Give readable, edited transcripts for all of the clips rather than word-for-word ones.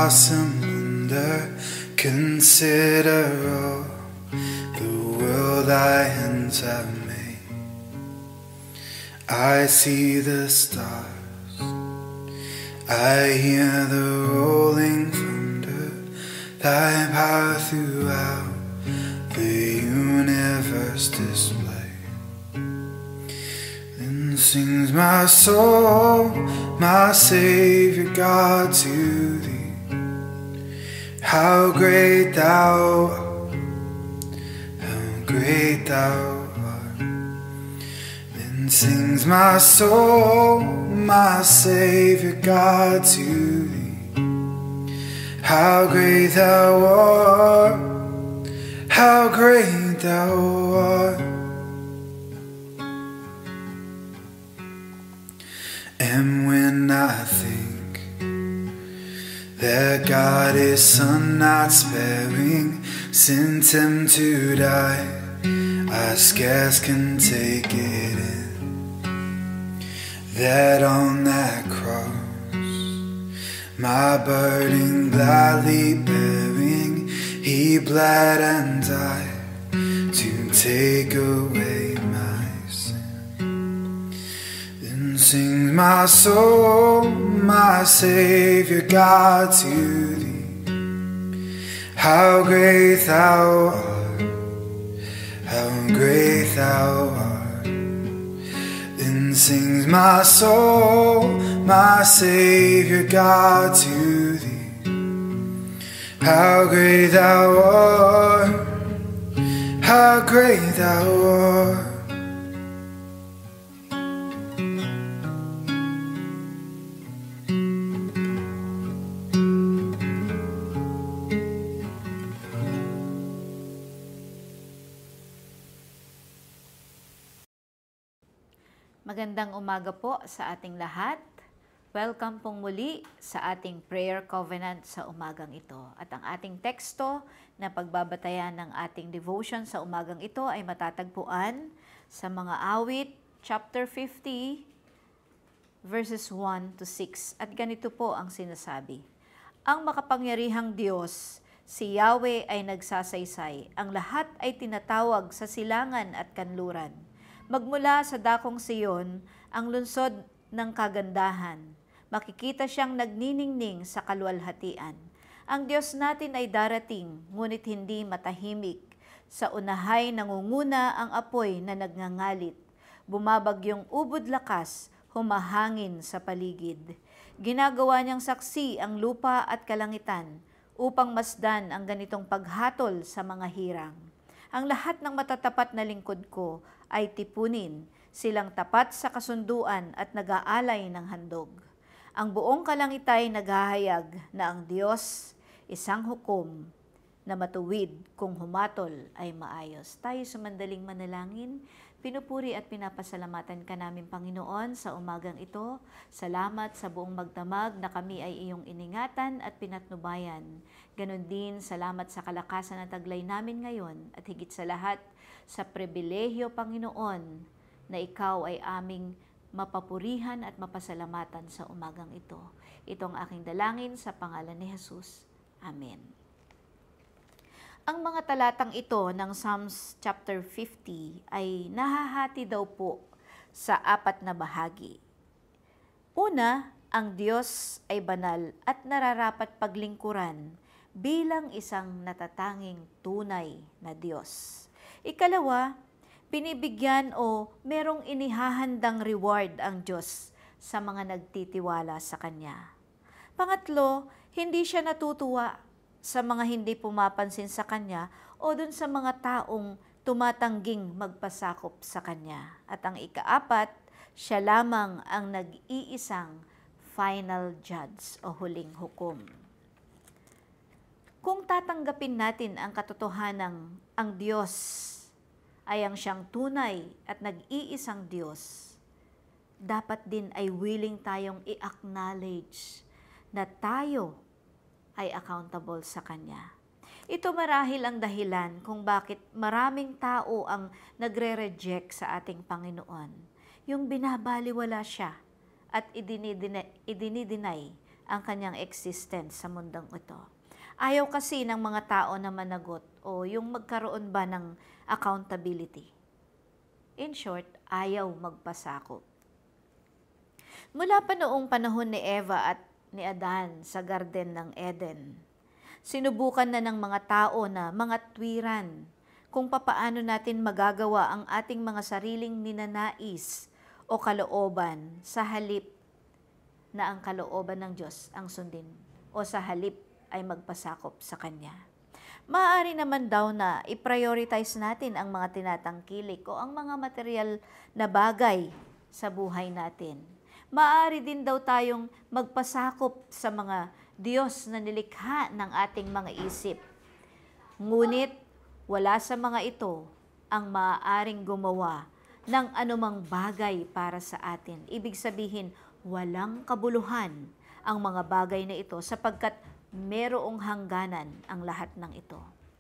awesome wonder, consider all the world thy hands have made. I see the stars, I hear the rolling thunder, thy power throughout the universe display. Then sings my soul, my Savior God, to thee. How great thou art, how great thou art. Then sings my soul, my Savior God, to thee. How great thou art, how great thou art. And when I think that God His Son not sparing sent Him to die, I scarce can take it in, that on that cross, my burden gladly bearing, He bled and died to take away my sin. Then sings my soul, my Savior God, to thee. How great thou art, how great thou art. Then sings my soul, my Savior God, to thee. How great thou art, how great thou art. Magandang umaga po sa ating lahat. Welcome pong muli sa ating prayer covenant sa umagang ito. At ang ating teksto na pagbabatayan ng ating devotion sa umagang ito ay matatagpuan sa mga awit, chapter 50, verses 1 to 6. At ganito po ang sinasabi. Ang makapangyarihang Diyos, si Yahweh ay nagsasaysay. Ang lahat ay tinatawag sa silangan at kanluran. Magmula sa dakong Siyon, ang lungsod ng kagandahan. Makikita siyang nagniningning sa kaluwalhatian. Ang Diyos natin ay darating, ngunit hindi matahimik. Sa unahay nangunguna ang apoy na nagngangalit. Bumabagyong ubod lakas, humahangin sa paligid. Ginagawa niyang saksi ang lupa at kalangitan upang masdan ang ganitong paghatol sa mga hirang. Ang lahat ng matatapat na lingkod ko ay tipunin, silang tapat sa kasunduan at nag-aalay ng handog. Ang buong kalangitay naghahayag na ang Diyos, isang hukom na matuwid kung humatol ay maayos. Tayo sumandaling manalangin, pinupuri at pinapasalamatan ka namin Panginoon sa umagang ito. Salamat sa buong magdamag na kami ay iyong iningatan at pinatnubayan. Ganon din, salamat sa kalakasan at taglay namin ngayon at higit sa lahat sa pribilehyo, Panginoon, na ikaw ay aming mapapurihan at mapasalamatan sa umagang ito. Ito ang aking dalangin sa pangalan ni Jesus. Amen. Ang mga talatang ito ng Psalms chapter 50 ay nahahati daw po sa 4 na bahagi. Una, ang Diyos ay banal at nararapat paglingkuran bilang isang natatanging tunay na Diyos. Ikalawa, binibigyan o merong inihahandang reward ang Diyos sa mga nagtitiwala sa Kanya. Pangatlo, hindi siya natutuwa sa mga hindi pumapansin sa Kanya o dun sa mga taong tumatangging magpasakop sa Kanya. At ang ikaapat, siya lamang ang nag-iisang final judge o huling hukom. Kung tatanggapin natin ang katotohanang ang Diyos ay ang siyang tunay at nag-iisang Diyos, dapat din ay willing tayong i-acknowledge na tayo ay accountable sa Kanya. Ito marahil ang dahilan kung bakit maraming tao ang nagre-reject sa ating Panginoon. Yung binabaliwala siya at idinideny ang kanyang existence sa mundong ito. Ayaw kasi ng mga tao na managot o yung magkaroon ba ng accountability. In short, ayaw magpasakop. Mula pa noong panahon ni Eva at ni Adan sa Garden ng Eden, sinubukan na ng mga tao na mga tuwiran kung papaano natin magagawa ang ating mga sariling ninanais o kalooban sa halip na ang kalooban ng Diyos ang sundin o sa halip ay magpasakop sa Kanya. Maaari naman daw na i-prioritize natin ang mga tinatangkilik o ang mga material na bagay sa buhay natin. Maaari din daw tayong magpasakop sa mga Diyos na nilikha ng ating mga isip. Ngunit wala sa mga ito ang maaaring gumawa ng anumang bagay para sa atin. Ibig sabihin, walang kabuluhan ang mga bagay na ito sapagkat merong hangganan ang lahat ng ito.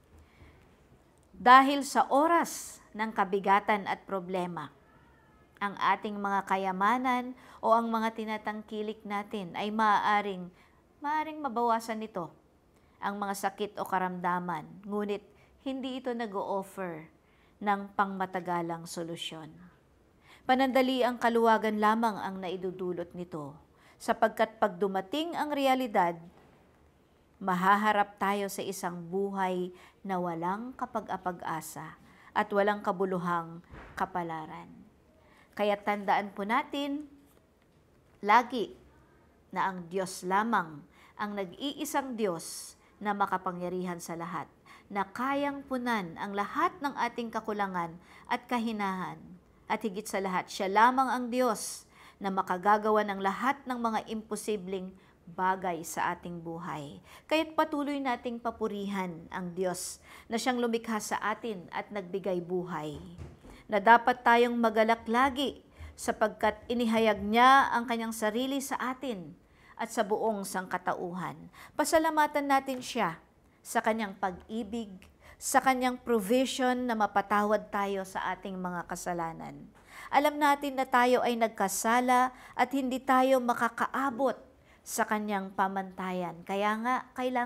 Dahil sa oras ng kabigatan at problema, ang ating mga kayamanan o ang mga tinatangkilik natin ay maaaring mabawasan nito ang mga sakit o karamdaman, ngunit hindi ito nag-o-offer ng pangmatagalang solusyon. Panandali ang kaluwagan lamang ang naidudulot nito, sapagkat pag dumating ang realidad, mahaharap tayo sa isang buhay na walang kapag-apag-asa at walang kabuluhang kapalaran. Kaya tandaan po natin lagi na ang Diyos lamang ang nag-iisang Diyos na makapangyarihan sa lahat, na kayang punan ang lahat ng ating kakulangan at kahinahan. At higit sa lahat, siya lamang ang Diyos na makagagawa ng lahat ng mga imposibleng bagay sa ating buhay. Kaya't patuloy nating papurihan ang Diyos na siyang lumikha sa atin at nagbigay buhay. Na dapat tayong magalak lagi sapagkat inihayag niya ang kanyang sarili sa atin at sa buong sangkatauhan. Pasalamatan natin siya sa kanyang pag-ibig, sa kanyang provision na mapatawad tayo sa ating mga kasalanan. Alam natin na tayo ay nagkasala at hindi tayo makakaabot sa kanyang pamantayan. Kaya nga,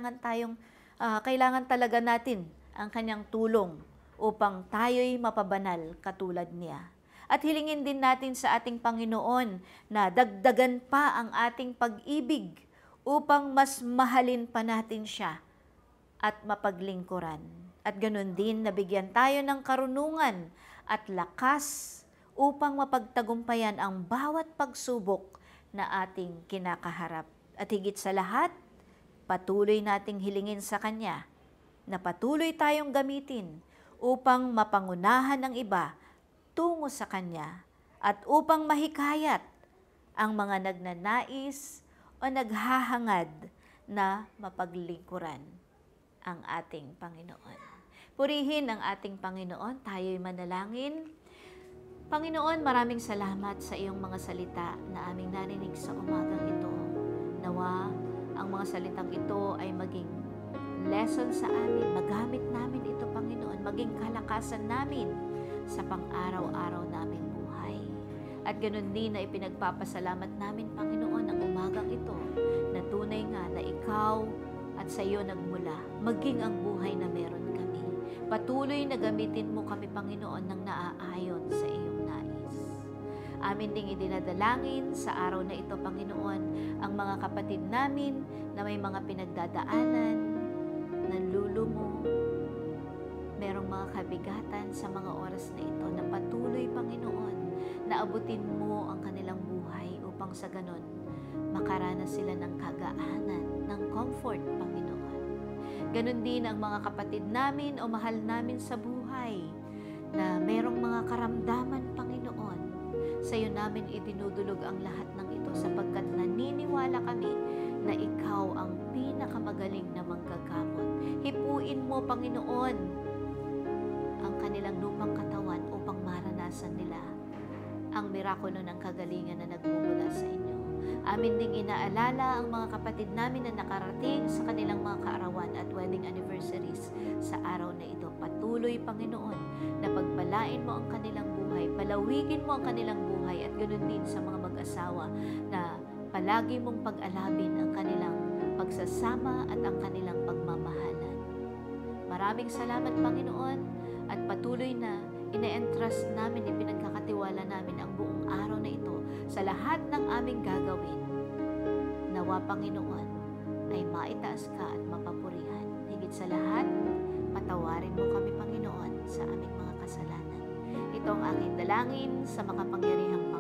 kailangan talaga natin ang kanyang tulong upang tayo'y mapabanal katulad niya. At hilingin din natin sa ating Panginoon na dagdagan pa ang ating pag-ibig upang mas mahalin pa natin siya at mapaglingkuran. At ganun din, nabigyan tayo ng karunungan at lakas upang mapagtagumpayan ang bawat pagsubok na ating kinakaharap. At higit sa lahat, patuloy nating hilingin sa Kanya na patuloy tayong gamitin upang mapangunahan ng iba tungo sa Kanya at upang mahikayat ang mga nagnanais o naghahangad na mapaglingkuran ang ating Panginoon. Purihin ang ating Panginoon, tayo'y manalangin. Panginoon, maraming salamat sa iyong mga salita na aming narinig sa umagang ito. Nawa, ang mga salitang ito ay maging lesson sa amin. Magamit namin ito, Panginoon, maging kalakasan namin sa pang-araw-araw naming buhay. At ganun din na ipinagpapasalamat namin, Panginoon, ang umagang ito na tunay nga na ikaw at sa iyo nagmula, maging ang buhay na meron kami. Patuloy na gamitin mo kami, Panginoon, ng naaayon sa iyong nais. Amin ding idinadalangin sa araw na ito, Panginoon, ang mga kapatid namin na may mga pinagdadaanan, nanlulumo, merong mga kabigatan sa mga oras na ito, na patuloy, Panginoon, na abutin mo ang kanilang buhay upang sa ganon, makaranas sila ng kagaanan, ng comfort, Panginoon. Ganon din ang mga kapatid namin o mahal namin sa buhay na merong mga karamdaman, Panginoon. Sa iyo namin idinudulog ang lahat ng ito sapagkat naniniwala kami na ikaw ang pinakamagaling na manggagamot. Hipuin mo, Panginoon, ang kanilang lumang katawan upang maranasan nila ang mirakulo ng kagalingan na nagmumula sa inyo. Amin ding inaalala ang mga kapatid namin na nakarating sa kanilang mga kaarawan at wedding anniversaries sa araw na ito. Patuloy, Panginoon, na pagpalain mo ang kanilang buhay, palawigin mo ang kanilang buhay at ganoon din sa mga mag-asawa na palagi mong pag-alabin ang kanilang pagsasama at ang kanilang pagmamahalan. Maraming salamat, Panginoon, at patuloy na ine-entrust namin, ipinagkakatiwala namin ang buong araw na ito sa lahat ng aming gagawin. Nawa, Panginoon, ay maitaas ka at mapapurihan. Higit sa lahat, patawarin mo kami, Panginoon, sa aming mga kasalanan. Ito ang aking dalangin sa makapangyarihang